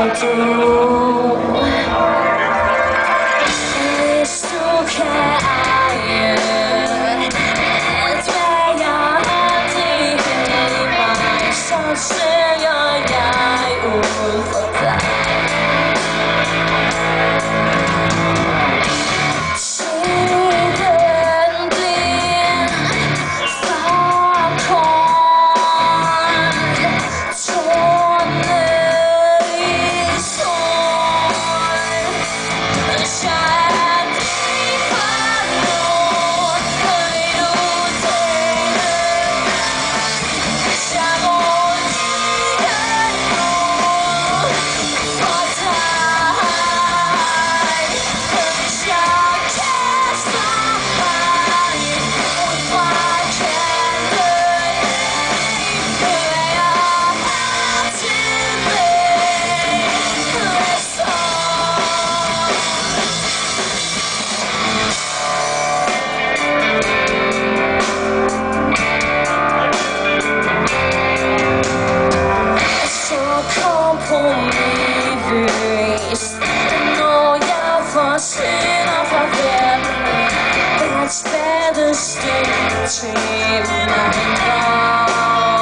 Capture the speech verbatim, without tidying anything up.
It's okay. It's where you're empty in my soul. Jag är oförklarad. Tiden blir farkost. Tårna i sorg. Kär dig förlåt. Höjd och tänd. Kär och livet går. För tag. För vi ska kasta mig. Och vad kände dig? Hur jag alltid blev ledsen. Så kompromisvis når jeg forsvinder fra verden. That's better still til mig.